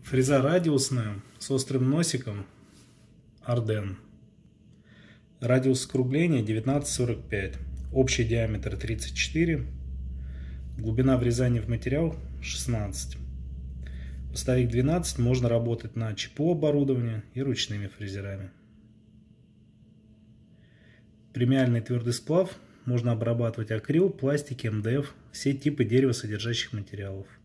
Фреза радиусная с острым носиком Арден. Радиус скругления 19,45. Общий диаметр 34. Глубина врезания в материал 16. Поставив 12, можно работать на ЧПУ оборудования и ручными фрезерами. Премиальный твердый сплав можно обрабатывать акрил, пластики, МДФ, все типы деревосодержащих материалов.